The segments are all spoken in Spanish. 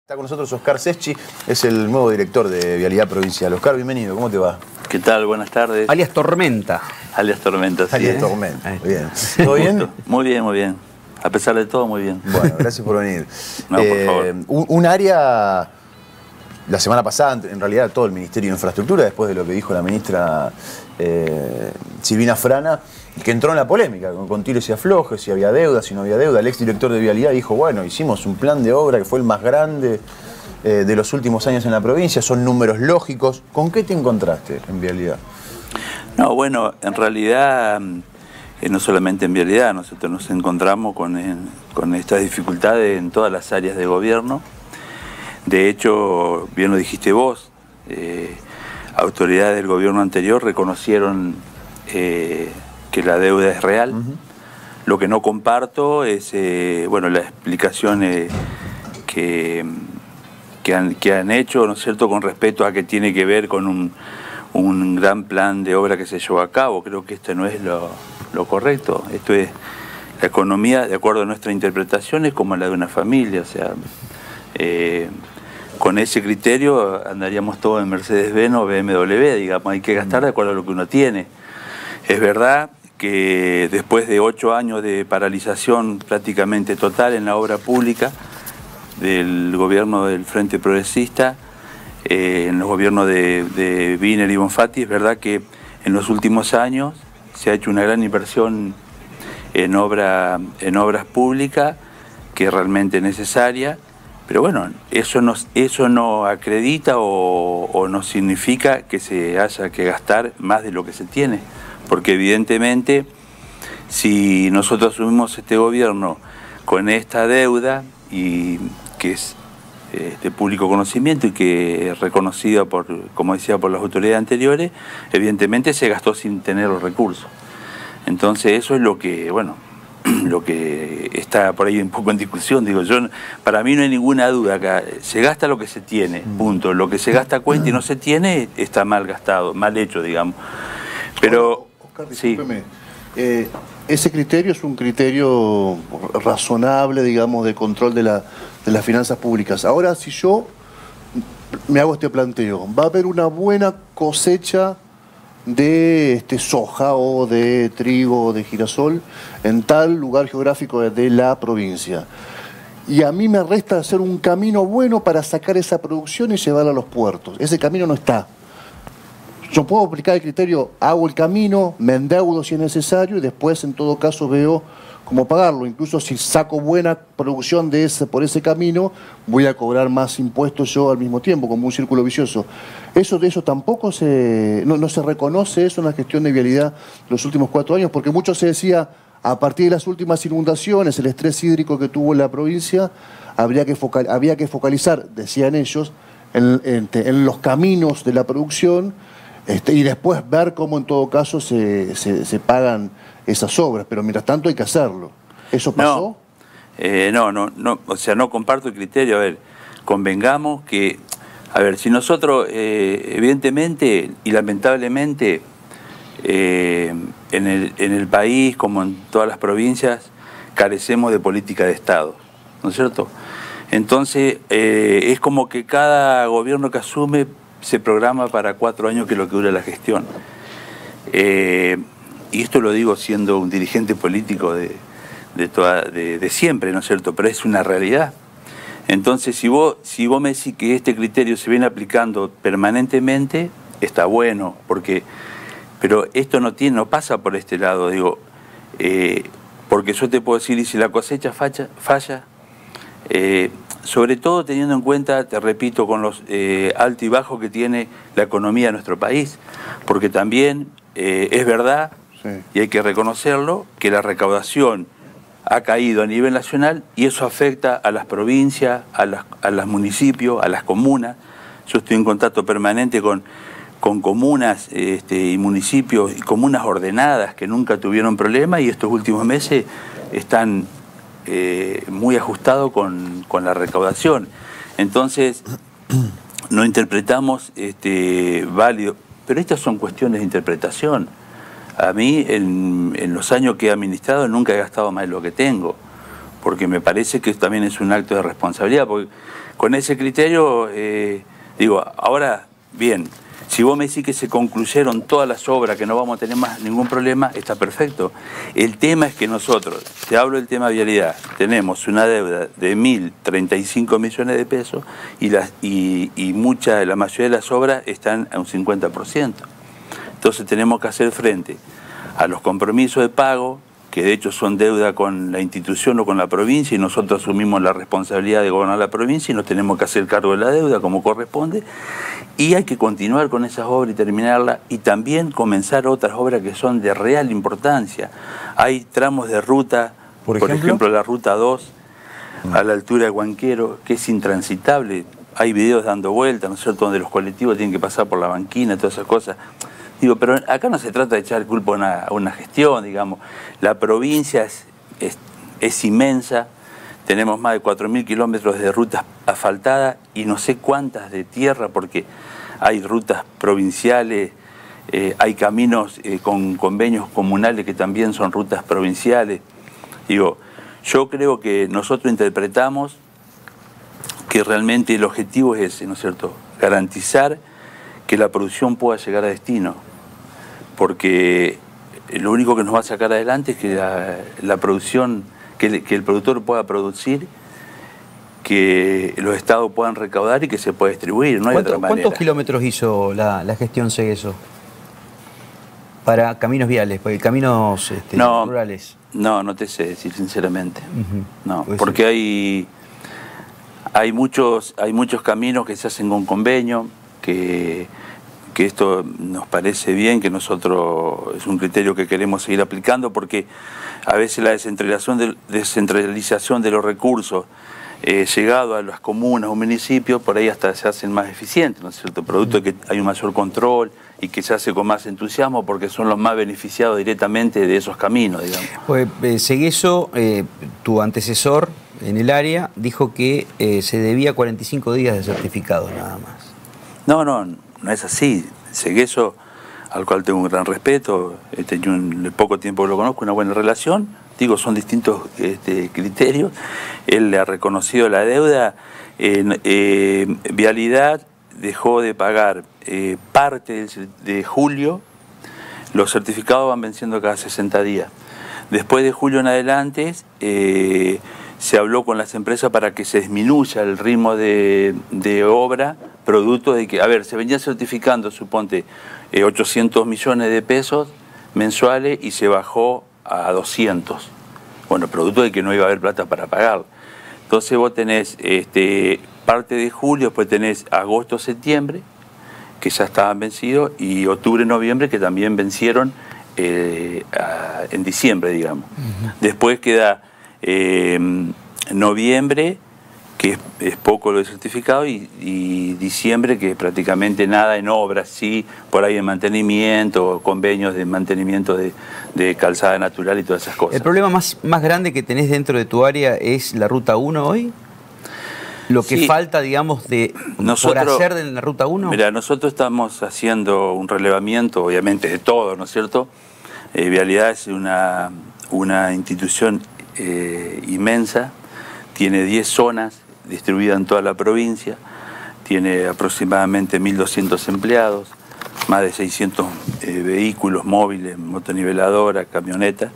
Está con nosotros Oscar Seschi, es el nuevo director de Vialidad Provincial. Oscar, bienvenido, ¿cómo te va? ¿Qué tal? Buenas tardes. Alias Tormenta. Alias Tormenta, sí. Alias Tormenta, muy bien. ¿Todo bien? Muy bien, muy bien. A pesar de todo, muy bien. Bueno, gracias por venir. No, por favor. Un área, la semana pasada, en realidad todo el Ministerio de Infraestructura, después de lo que dijo la ministra Silvina Frana, que entró en la polémica, con tiros y aflojes, si había deuda, si no había deuda. El exdirector de Vialidad dijo, bueno, hicimos un plan de obra que fue el más grande de los últimos años en la provincia, son números lógicos. ¿Con qué te encontraste en Vialidad? No, bueno, en realidad, no solamente en Vialidad, nosotros nos encontramos con estas dificultades en todas las áreas de gobierno. De hecho, bien lo dijiste vos, autoridades del gobierno anterior reconocieron que la deuda es real. Lo que no comparto es bueno, las explicaciones que han hecho, ¿no es cierto?, con respecto a que tiene que ver con un gran plan de obra que se llevó a cabo. Creo que esto no es lo correcto. Esto es la economía, de acuerdo a nuestra interpretación, es como la de una familia. O sea, con ese criterio andaríamos todos en Mercedes-Benz o BMW, digamos. Hay que gastar de acuerdo a lo que uno tiene. Es verdad que después de 8 años de paralización prácticamente total en la obra pública del gobierno del Frente Progresista, en los gobiernos de Wiener y Bonfatti, es verdad que en los últimos años se ha hecho una gran inversión en obras públicas, que es realmente necesaria, pero bueno, eso no acredita o no significa que se haya que gastar más de lo que se tiene. Porque evidentemente, si nosotros asumimos este gobierno con esta deuda, y que es de público conocimiento y que es reconocida por, como decía, por las autoridades anteriores, evidentemente se gastó sin tener los recursos. Entonces eso es lo que, bueno, lo que está por ahí un poco en discusión. Digo, para mí no hay ninguna duda acá. Se gasta lo que se tiene, punto. Lo que se gasta a cuenta y no se tiene está mal gastado, mal hecho, digamos. Pero Oscar, discúlpeme. Sí. Ese criterio es un criterio razonable, digamos, de control de las finanzas públicas. Ahora, si yo me hago este planteo, va a haber una buena cosecha de soja o de trigo o de girasol en tal lugar geográfico de la provincia. Y a mí me resta hacer un camino bueno para sacar esa producción y llevarla a los puertos. Ese camino no está. Yo puedo aplicar el criterio, hago el camino, me endeudo si es necesario y después en todo caso veo cómo pagarlo. Incluso si saco buena producción por ese camino, voy a cobrar más impuestos yo al mismo tiempo, como un círculo vicioso. De eso tampoco no se reconoce eso en la gestión de vialidad los últimos 4 años, porque mucho se decía, a partir de las últimas inundaciones, el estrés hídrico que tuvo la provincia, había que focalizar, decían ellos, en los caminos de la producción, y después ver cómo en todo caso se pagan esas obras, pero mientras tanto hay que hacerlo. ¿Eso pasó? No, o sea, no comparto el criterio. A ver, convengamos que, a ver, si nosotros, evidentemente y lamentablemente, en el país, como en todas las provincias, carecemos de política de Estado, ¿no es cierto? Entonces, es como que cada gobierno que asume se programa para 4 años, que es lo que dura la gestión. Y esto lo digo siendo un dirigente político de siempre, ¿no es cierto? Pero es una realidad. Entonces, si vos me decís que este criterio se viene aplicando permanentemente, está bueno, pero esto no pasa por este lado, digo, porque yo te puedo decir, y si la cosecha falla, sobre todo teniendo en cuenta, te repito, con los altos y bajos que tiene la economía de nuestro país, porque también es verdad, sí, y hay que reconocerlo, que la recaudación ha caído a nivel nacional y eso afecta a las provincias, a los municipios, a las comunas. Yo estoy en contacto permanente con comunas y municipios y comunas ordenadas que nunca tuvieron problemas y estos últimos meses están muy ajustado con la recaudación. Entonces, no interpretamos válido, pero estas son cuestiones de interpretación. A mí, en los años que he administrado, nunca he gastado más de lo que tengo. porque me parece que también es un acto de responsabilidad, porque con ese criterio, digo, ahora, bien, si vos me decís que se concluyeron todas las obras, que no vamos a tener más ningún problema, está perfecto. El tema es que nosotros, te hablo del tema vialidad, tenemos una deuda de 1.035 millones de pesos y la mayoría de las obras están a un 50%. Entonces tenemos que hacer frente a los compromisos de pago, que de hecho son deuda con la institución o con la provincia, y nosotros asumimos la responsabilidad de gobernar la provincia y nos tenemos que hacer cargo de la deuda como corresponde, y hay que continuar con esas obras y terminarlas, y también comenzar otras obras que son de real importancia. Hay tramos de ruta, por ejemplo la ruta 2, a la altura de Huanquero, que es intransitable. Hay videos dando vueltas, ¿no es cierto?, donde los colectivos tienen que pasar por la banquina, todas esas cosas. Digo, pero acá no se trata de echar culpa a una gestión, digamos. La provincia es inmensa, tenemos más de 4.000 kilómetros de rutas asfaltadas y no sé cuántas de tierra, porque hay rutas provinciales, hay caminos con convenios comunales que también son rutas provinciales. Digo, yo creo que nosotros interpretamos que realmente el objetivo es ese, ¿no es cierto?, garantizar que la producción pueda llegar a destino, porque lo único que nos va a sacar adelante es que la producción, que el productor pueda producir, que los estados puedan recaudar y que se pueda distribuir, no hay otra manera. ¿Cuántos kilómetros hizo la gestión Cegueso para caminos viales, para caminos rurales? No te sé decir sinceramente. No, porque hay muchos caminos que se hacen con convenio, que esto nos parece bien, que nosotros es un criterio que queremos seguir aplicando, porque a veces la descentralización de los recursos llegado a las comunas o municipios, por ahí hasta se hacen más eficientes, ¿no es cierto? Producto de que hay un mayor control y que se hace con más entusiasmo porque son los más beneficiados directamente de esos caminos, digamos. Pues, Cegueso, tu antecesor en el área, dijo que se debía 45 días de certificado nada más. No es así. Cegueso, al cual tengo un gran respeto, yo en el poco tiempo que lo conozco, una buena relación, digo, son distintos criterios. Él le ha reconocido la deuda. Vialidad dejó de pagar parte de julio, los certificados van venciendo cada 60 días. Después de julio en adelante, se habló con las empresas para que se disminuya el ritmo de obra, producto de que, a ver, se venía certificando, suponte, 800 millones de pesos mensuales y se bajó a 200. Bueno, producto de que no iba a haber plata para pagar. Entonces vos tenés parte de julio, después tenés agosto, septiembre, que ya estaban vencidos, y octubre, noviembre, que también vencieron en diciembre, digamos. Después queda noviembre, que es poco lo de certificado, y diciembre, que es prácticamente nada en obras, sí, por ahí en mantenimiento, convenios de mantenimiento de calzada natural y todas esas cosas. ¿El problema más grande que tenés dentro de tu área es la Ruta 1 hoy? ¿Lo que falta, digamos, por hacer en la Ruta 1? Mira, nosotros estamos haciendo un relevamiento, obviamente, de todo, ¿no es cierto? Vialidad es una institución inmensa, tiene 10 zonas distribuidas en toda la provincia, tiene aproximadamente 1.200 empleados, más de 600 vehículos móviles, motoniveladoras, camionetas,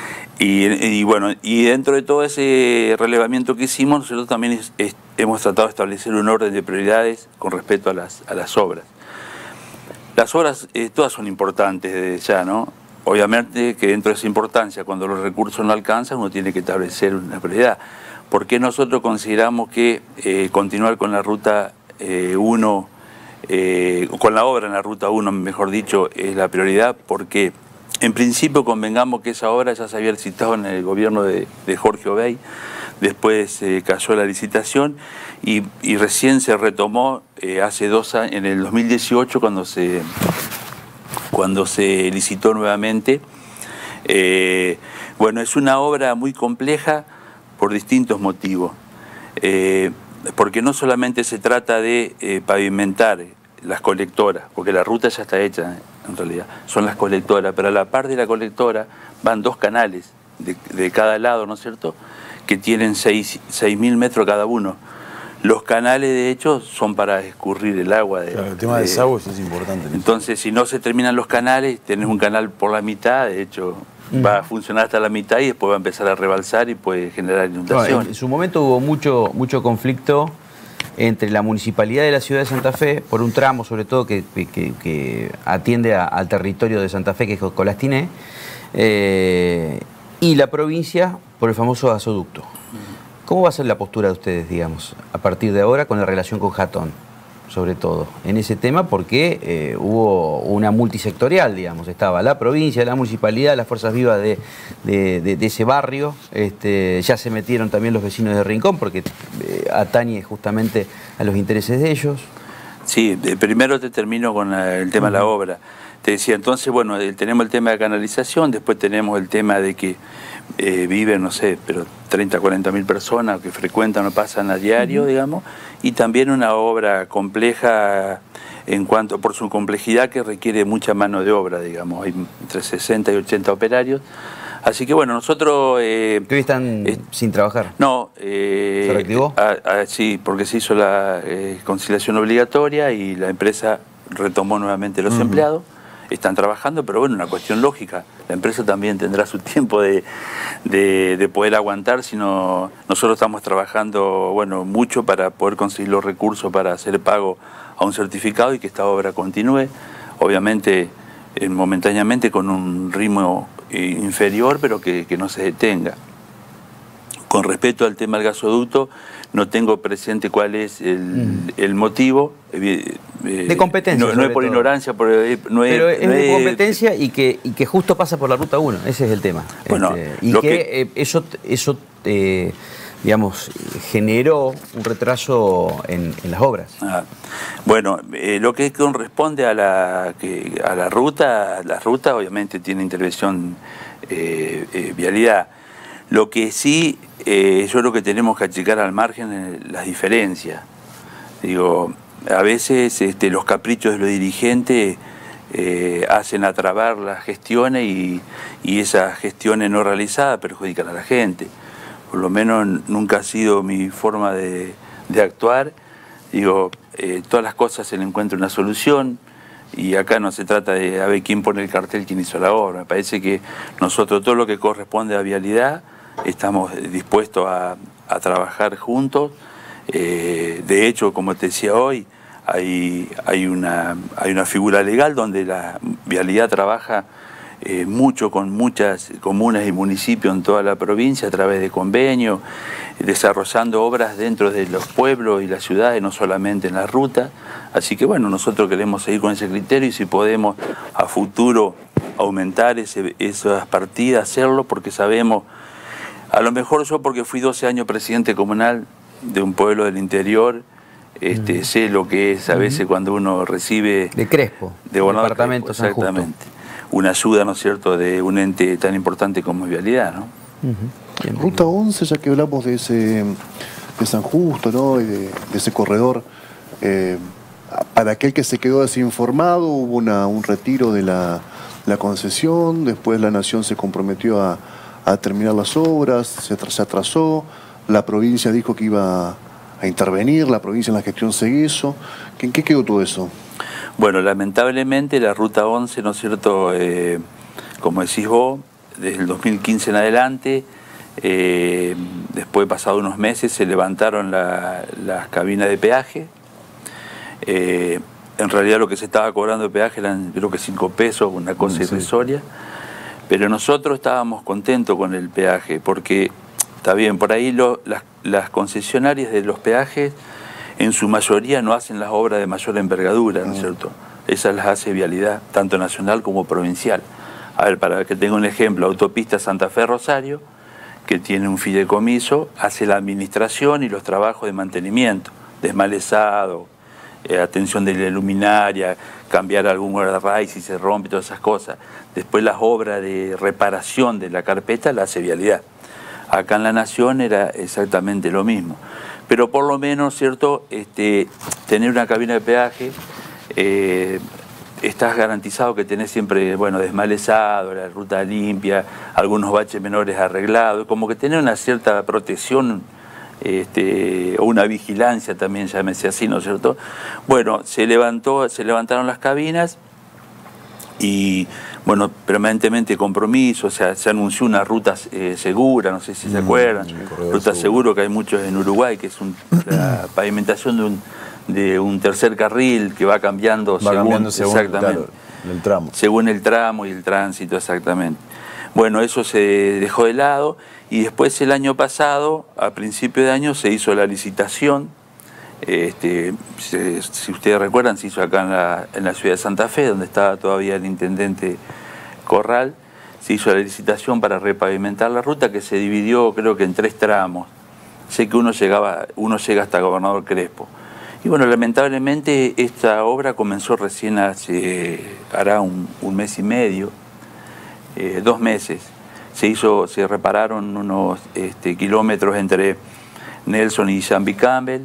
y bueno, y dentro de todo ese relevamiento que hicimos, nosotros también hemos tratado de establecer un orden de prioridades con respecto a las obras. Las obras todas son importantes desde ya, ¿no? Obviamente que dentro de esa importancia, cuando los recursos no alcanzan, uno tiene que establecer una prioridad. ¿Por qué nosotros consideramos que continuar con la Ruta 1, con la obra en la Ruta 1, mejor dicho, es la prioridad? Porque en principio convengamos que esa obra ya se había licitado en el gobierno de Jorge Obey, después cayó la licitación y recién se retomó hace 2 años, en el 2018, cuando se licitó nuevamente. Bueno, es una obra muy compleja por distintos motivos, porque no solamente se trata de pavimentar las colectoras, porque la ruta ya está hecha en realidad, son las colectoras, pero a la par de la colectora van 2 canales de cada lado, ¿no es cierto?, que tienen 6.000 metros cada uno. Los canales, de hecho, son para escurrir el agua. Claro, el tema de desagües es importante. Entonces, si no se terminan los canales, tenés un canal por la mitad, de hecho, va a funcionar hasta la mitad y después va a empezar a rebalsar y puede generar inundaciones. No, en su momento hubo mucho conflicto entre la Municipalidad de la Ciudad de Santa Fe, por un tramo sobre todo que atiende al territorio de Santa Fe, que es Colastiné, y la provincia por el famoso gasoducto. ¿Cómo va a ser la postura de ustedes, digamos, a partir de ahora con la relación con Jatón, sobre todo, en ese tema? Porque hubo una multisectorial, digamos, estaba la provincia, la municipalidad, las fuerzas vivas de ese barrio, ya se metieron también los vecinos de Rincón, porque atañe justamente a los intereses de ellos. Sí, primero te termino con el tema de la obra. Te decía, entonces, bueno, tenemos el tema de canalización, después tenemos el tema de que viven, no sé, pero 30, 40 mil personas que frecuentan o pasan a diario, digamos, y también una obra compleja en cuanto por su complejidad, que requiere mucha mano de obra, digamos, hay entre 60 y 80 operarios. Así que bueno, nosotros... ¿Que hoy están sin trabajar? No. ¿Se reactivó? Sí, porque se hizo la conciliación obligatoria y la empresa retomó nuevamente los empleados. Están trabajando, pero bueno, una cuestión lógica. La empresa también tendrá su tiempo de poder aguantar, sino nosotros estamos trabajando, bueno, mucho para poder conseguir los recursos para hacer pago a un certificado y que esta obra continúe. Obviamente, momentáneamente con un ritmo inferior, pero que no se detenga. Con respecto al tema del gasoducto, no tengo presente cuál es el motivo. De competencia. No es por ignorancia, pero es de competencia y que justo pasa por la Ruta 1, ese es el tema. Bueno, eso digamos, generó un retraso en las obras. Bueno, lo que corresponde a la ruta obviamente tiene intervención vialidad. Lo que sí, yo creo que tenemos que achicar al margen las diferencias. Digo, a veces los caprichos de los dirigentes hacen atrabar las gestiones y esas gestiones no realizadas perjudican a la gente. Por lo menos nunca ha sido mi forma de actuar. Digo, todas las cosas se le encuentra una solución y acá no se trata de a ver quién pone el cartel, quién hizo la obra. Me parece que nosotros todo lo que corresponde a vialidad estamos dispuestos a trabajar juntos. De hecho, como te decía hoy, hay una figura legal donde la vialidad trabaja mucho con muchas comunas y municipios en toda la provincia a través de convenios, desarrollando obras dentro de los pueblos y las ciudades, no solamente en la ruta. Así que bueno, nosotros queremos seguir con ese criterio y si podemos a futuro aumentar esas partidas, hacerlo, porque sabemos, a lo mejor yo porque fui 12 años presidente comunal de un pueblo del interior, sé lo que es a veces cuando uno recibe... De Crespo, de departamento San Justo. Exactamente. Una ayuda, ¿no es cierto?, de un ente tan importante como es vialidad, ¿no? Ruta 11, ya que hablamos de San Justo, ¿no?, y de ese corredor, para aquel que se quedó desinformado, hubo un retiro de la concesión, después la Nación se comprometió a terminar las obras, se atrasó, la provincia dijo que iba a intervenir, la provincia en la gestión se hizo. ¿En qué quedó todo eso? Bueno, lamentablemente la Ruta 11, ¿no es cierto?, como decís vos, desde el 2015 en adelante, después pasado unos meses se levantaron las cabinas de peaje. En realidad lo que se estaba cobrando de peaje eran creo que 5 pesos, una cosa irrisoria. Pero nosotros estábamos contentos con el peaje, porque está bien, por ahí las concesionarias de los peajes en su mayoría no hacen las obras de mayor envergadura, ¿no es cierto? Esas las hace vialidad, tanto nacional como provincial. A ver, para que tenga un ejemplo, Autopista Santa Fe-Rosario, que tiene un fideicomiso, hace la administración y los trabajos de mantenimiento, desmalezado, atención de la luminaria, cambiar algún guardarray si se rompe, todas esas cosas. Después las obras de reparación de la carpeta la hace vialidad. Acá en la Nación era exactamente lo mismo. Pero por lo menos, ¿cierto?, tener una cabina de peaje estás garantizado que tenés siempre, bueno, desmalezado, la ruta limpia, algunos baches menores arreglados, como que tenés una cierta protección, o una vigilancia también, llámese así, ¿no es cierto? Bueno, se levantaron las cabinas y, bueno, permanentemente compromiso, o sea, se anunció una ruta segura, no sé si se acuerdan, ruta seguro que hay muchos en Uruguay, que es la pavimentación de un tercer carril que va cambiando según exactamente, claro, el tramo. Según el tramo y el tránsito, exactamente. Bueno, eso se dejó de lado y después el año pasado, a principio de año, se hizo la licitación. Si ustedes recuerdan, se hizo acá en la ciudad de Santa Fe, donde estaba todavía el intendente Corral. Se hizo la licitación para repavimentar la ruta, que se dividió creo que en 3 tramos. Sé que uno llega hasta Gobernador Crespo. Y bueno, lamentablemente esta obra comenzó recién hará un mes y medio, 2 meses. Se repararon unos kilómetros entre Nelson y Jambi Campbell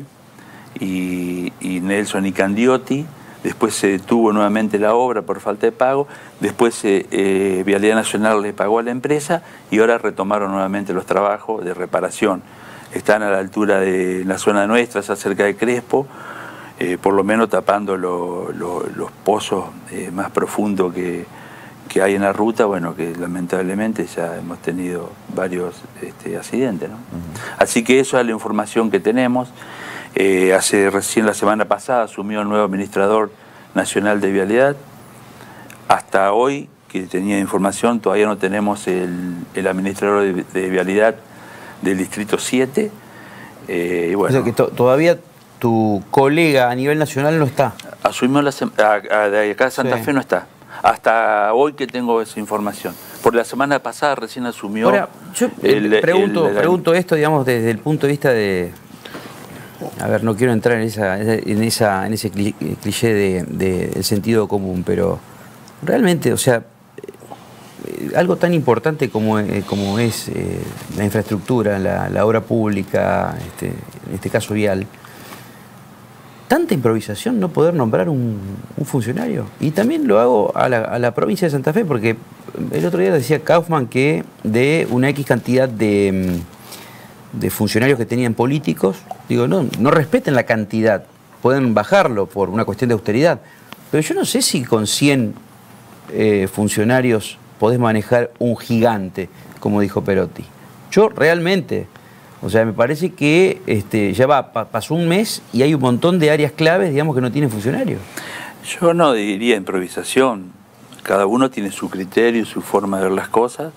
y Nelson y Candioti. Después se detuvo nuevamente la obra por falta de pago. Después Vialidad Nacional le pagó a la empresa y ahora retomaron nuevamente los trabajos de reparación. Están a la altura de la zona nuestra, ya cerca de Crespo, por lo menos tapando los pozos más profundos que hay en la ruta, bueno, que lamentablemente ya hemos tenido varios accidentes, ¿no? Así que esa es la información que tenemos. Recién la semana pasada asumió el nuevo administrador nacional de Vialidad. Hasta hoy, que tenía información, todavía no tenemos el administrador de Vialidad del Distrito 7. Y bueno, o sea que todavía tu colega a nivel nacional no está. Asumió de acá de Santa Fe no está. Hasta hoy que tengo esa información. Por la semana pasada recién asumió. Ahora, yo pregunto esto, digamos, desde el punto de vista de... A ver, no quiero entrar en ese cliché del sentido común, pero realmente, o sea, algo tan importante como es la infraestructura, la obra pública, en este caso vial, tanta improvisación no poder nombrar un funcionario. Y también lo hago a la provincia de Santa Fe, porque el otro día decía Kaufman que de una X cantidad de funcionarios que tenían políticos, digo, no respeten la cantidad, pueden bajarlo por una cuestión de austeridad, pero yo no sé si con 100 funcionarios podés manejar un gigante, como dijo Perotti. Yo realmente, o sea, me parece que ya pasó un mes y hay un montón de áreas claves, digamos, que no tienen funcionarios. Yo no diría improvisación, cada uno tiene su criterio, su forma de ver las cosas.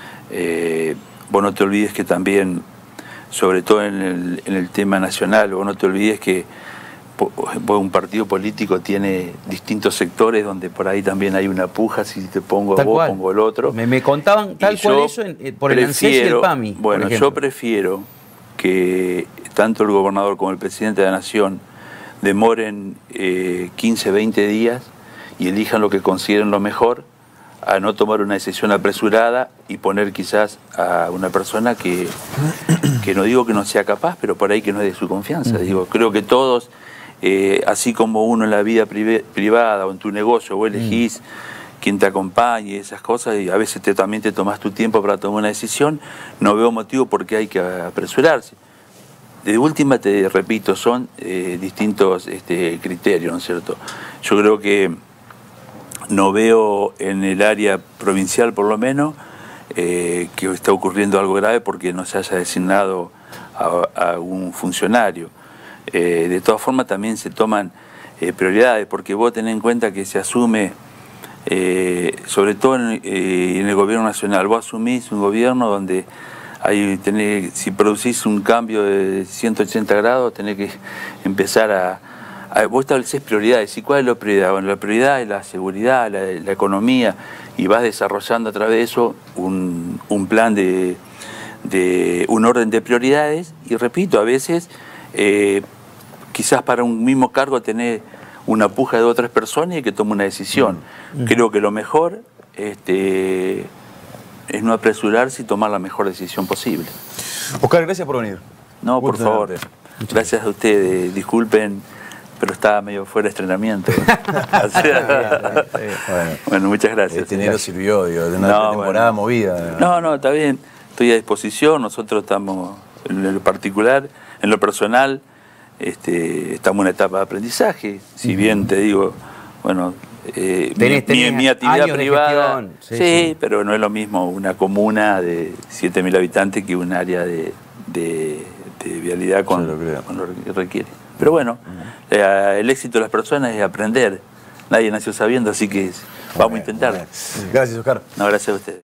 Vos no te olvides que también, sobre todo en el tema nacional, vos no te olvides que un partido político tiene distintos sectores donde por ahí también hay una puja, si te pongo a vos, pongo el otro. Me contaban tal cual eso por el ANSES y el PAMI. Bueno, yo prefiero que tanto el gobernador como el presidente de la Nación demoren 15, 20 días y elijan lo que consideren lo mejor, a no tomar una decisión apresurada y poner quizás a una persona que no digo que no sea capaz, pero por ahí que no es de su confianza. Digo, creo que todos, así como uno en la vida privada o en tu negocio, vos elegís quien te acompañe, esas cosas, y a veces también te tomás tu tiempo para tomar una decisión, no veo motivo por qué hay que apresurarse. De última, te repito, son distintos criterios, ¿no es cierto? Yo creo que no veo en el área provincial, por lo menos, que está ocurriendo algo grave porque no se haya designado a un funcionario. De todas formas, también se toman prioridades, porque vos tenés en cuenta que se asume, sobre todo en el gobierno nacional, vos asumís un gobierno donde si producís un cambio de 180 grados, tenés que empezar vos establecés prioridades. ¿Y cuál es la prioridad? Bueno, la prioridad es la seguridad, la economía, y vas desarrollando a través de eso un plan un orden de prioridades. Y repito, a veces quizás para un mismo cargo tenés una puja de otras personas y hay que tomar una decisión. Creo que lo mejor es no apresurarse y tomar la mejor decisión posible. Oscar, gracias por venir. No, por favor. Gracias a ustedes. Disculpen, pero estaba medio fuera de estrenamiento. O sea, bueno, muchas gracias. Este enero sirvió, digo, de una temporada movida. No, está bien. Estoy a disposición. Nosotros estamos, en lo particular, en lo personal, estamos en una etapa de aprendizaje. Si bien te digo, bueno, mi actividad privada, sí, pero no es lo mismo una comuna de 7.000 habitantes que un área de vialidad con lo que requiere. Pero bueno, el éxito de las personas es aprender. Nadie nació sabiendo, así que vamos a intentarlo. Gracias, Oscar. No, gracias a ustedes.